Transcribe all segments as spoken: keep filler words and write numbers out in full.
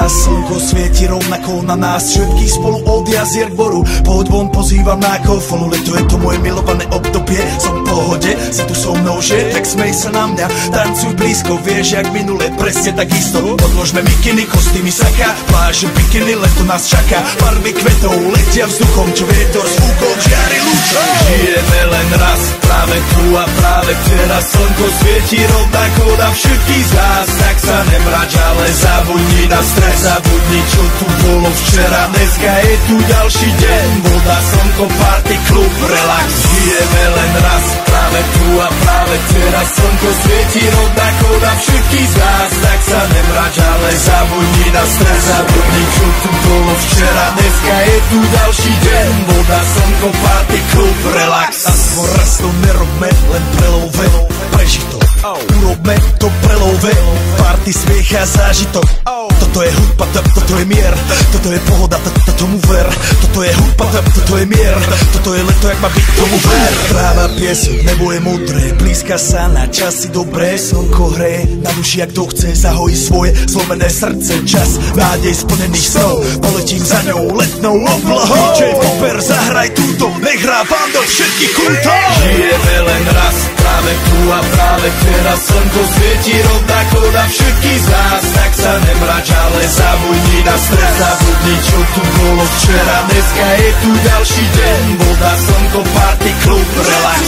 raz slnko svieti rovnako na nás, všetkých spolu od jazier k boru. Pohoď von, pozývam na kofolu, leto je to moje milované obdobie. Som v pohode, si tu so mnou, že? Tak smej sa na mňa, tancuj blízko, vieš jak minule, presne tak isto. Odložme mikiny, kostýmy saka, pláže bikiny, leto nás čaká. Farby kvetov letia vzduchom, čo vietor zvúkom žiari lúčom. Žijeme len raz, práve tu a práve teraz, slnko svieti rovnako na všetkých z nás. Tak sa nemrač, ale zabudni na stres, zabudni čo tu bolo včera. Dneska je tu ďalší deň, voda, slnko, party, klub, relax. Žijeme len raz, práve tu a práve teraz, slnko svieti rovnako na všetkých z nás. Tak sa nemrač, ale zabudni na stres, zabudni čo tu bolo včera. Dneska je tu ďalší deň, voda, slnko, party, klub, relax. A svoj raz to nerobme, len prelove, prežito. Urobme to prelove, party, smiech a zážitok. Toto je hudba, toto je mier, toto je pohoda, toto mu ver. Toto je hudba, toto je mier, toto je leto, jak má byť, tomu ver. Tráva, piesok, nebo je modré, blízka sa na časy dobré. Slnko hreje na duši, jak to chce, zahojí svoje zlomené srdce. Čas nádej splnených snov, poletím za ňou letnou oblohou. dý džej Popper, zahraj túto, nech hrá vám do všetkých kútov. Žijeme len raz, práve tu a práve teraz, slnko svieti rovnako na všetkých z nás. Tak sa nemrač, ale zabudni na stres, zabudni čo tu bolo včera. Dneska je tu ďalší deň, voda, slnko, party, klub, relax.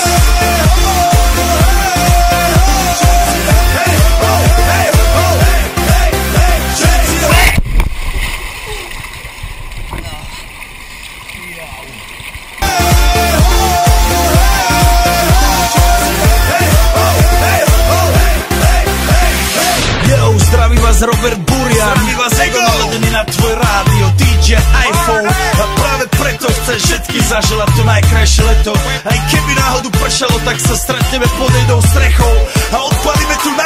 Robert Burian, zdraví vás Ego, naladený na tvoj rádio, dý džej iPhone. A práve preto chceš všetky zaželať to najkrajšie leto. Aj keby náhodu pršalo, tak sa stretneme pod jednou strechou a odpalíme tu